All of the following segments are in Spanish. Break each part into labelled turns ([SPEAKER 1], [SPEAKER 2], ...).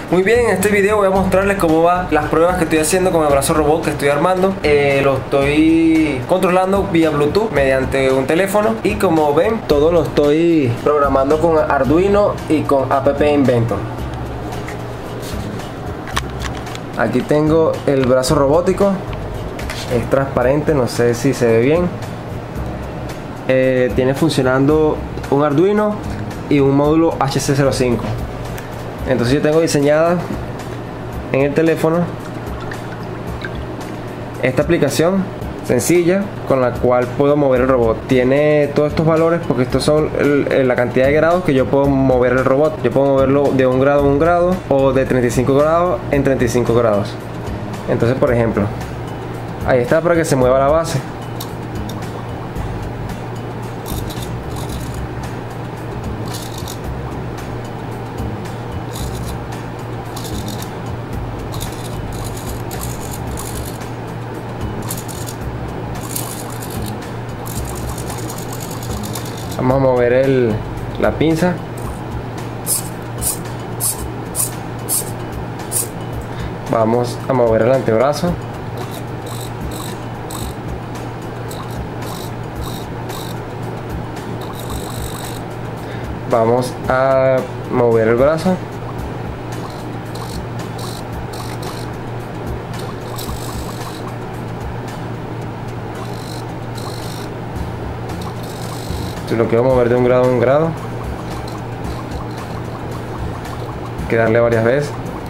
[SPEAKER 1] Muy bien, en este video voy a mostrarles cómo van las pruebas que estoy haciendo con el brazo robot que estoy armando. Lo estoy controlando vía Bluetooth mediante un teléfono, y como ven, todo lo estoy programando con Arduino y con App Inventor. Aquí tengo el brazo robótico, es transparente, no sé si se ve bien. Tiene funcionando un Arduino y un módulo HC05. Entonces yo tengo diseñada en el teléfono esta aplicación sencilla con la cual puedo mover el robot. Tiene todos estos valores porque estos son la cantidad de grados que yo puedo mover el robot. Yo puedo moverlo de 1 grado en 1 grado o de 35 grados en 35 grados. Entonces, por ejemplo, ahí está para que se mueva la base. Vamos a mover la pinza. Vamos a mover el antebrazo. Vamos a mover el brazo. Si lo quiero mover de 1 grado en 1 grado, hay que darle varias veces.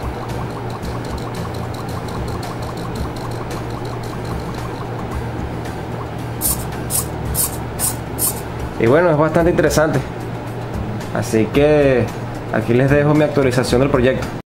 [SPEAKER 1] Y bueno, es bastante interesante. Así que aquí les dejo mi actualización del proyecto.